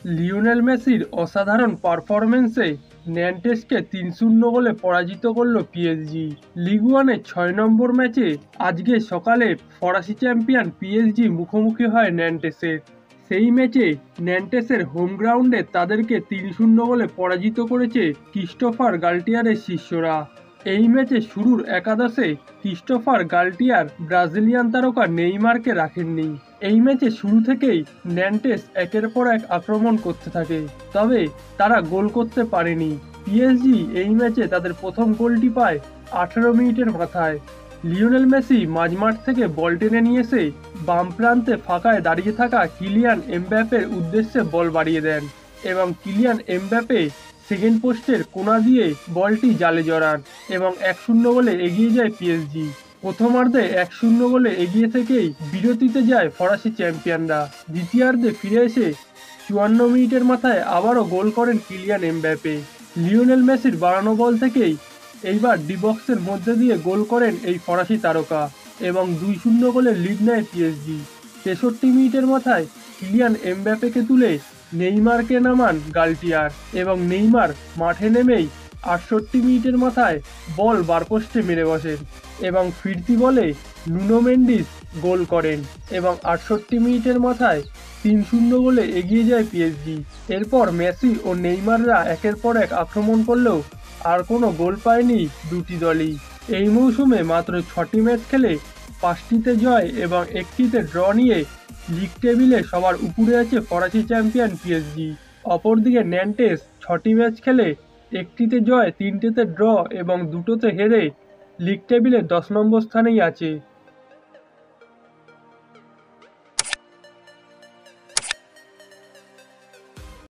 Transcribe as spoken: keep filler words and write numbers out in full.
Lionel মেসির অসাধারণ পারফরম্যান্সে ন্যান্টেসকে তিন শূন্য গোলে পরাজিত করল পিএসজি। লিগ ওয়ানের ছয় নম্বর ম্যাচে আজকে সকালে ফরাসি চ্যাম্পিয়ন পিএসজি মুখোমুখি হয় ন্যান্টেসের। সেই ম্যাচে ন্যান্টেসের হোম গ্রাউন্ডে তাদেরকে তিন শূন্য গোলে পরাজিত করেছে ক্রিস্টোফার গাল্টিয়ারের শিষ্যরা। এই ম্যাচে শুরুর একাদশে ক্রিস্টোফার গাল্টিয়ার ব্রাজিলিয়ান তারকা নেইমারকে রাখেননি। এই ম্যাচে শুরু থেকেই ন্যান্টেস একের পর এক আক্রমণ করতে থাকে, তবে তারা গোল করতে পারেনি। পিএসজি এই ম্যাচে তাদের প্রথম গোলটি পায় আঠারো মিনিটের মাথায়। লিওনেল মেসি মাঝমাঠ থেকে বল টেনে নিয়ে এসে বাম প্রান্তে ফাঁকায় দাঁড়িয়ে থাকা কিলিয়ান এমবাপ্পের উদ্দেশ্যে বল বাড়িয়ে দেন এবং কিলিয়ান এমবাপ্পে সেকেন্ড পোস্টের কোণা দিয়ে বলটি জালে জড়ান এবং এক শূন্য গোলে এগিয়ে যায় পিএসজি। প্রথমার্ধে এক শূন্য গোলে এগিয়ে থেকেই বিরতিতে যায় ফরাসি চ্যাম্পিয়নরা। দ্বিতীয়ার্ধে ফিরে এসে চুয়ান্ন মিনিটের মাথায় আবারও গোল করেন কিলিয়ান এমবাপ্পে। লিওনেল মেসির বাড়ানো বল থেকেই এইবার ডি বক্সের মধ্যে দিয়ে গোল করেন এই ফরাসি তারকা এবং দুই শূন্য গোলে লিড নেয় পিএসজি। তেষট্টি মিনিটের মাথায় কিলিয়ান এমবাপ্পেকে তুলে নেইমারকে নামান গাল্টিয়ার এবং নেইমার মাঠে নেমেই আটষট্টি মিনিটের মাথায় বল বারপোস্টে মেরে বসেন এবং ফিরতি বলে নুনো মেন্ডিস গোল করেন এবং আটষট্টি মিনিটের মাথায় তিন শূন্য গোলে এগিয়ে যায় পিএসজি। এরপর মেসি ও নেইমাররা একের পর এক আক্রমণ করলেও আর কোনো গোল পায়নি দুটি দলই। এই মৌসুমে মাত্র ছটি ম্যাচ খেলে পাঁচটিতে জয় এবং একটিতে ড্র নিয়ে লিগ টেবিলে সবার উপরে আছে ফরাসি চ্যাম্পিয়ন পিএসজি। অপরদিকে ন্যান্টেস ছটি ম্যাচ খেলে একটিতে জয়, তিনটেতে ড্র এবং দুটোতে হেরে লিগ টেবিলে দশ নম্বর স্থানেই আছে।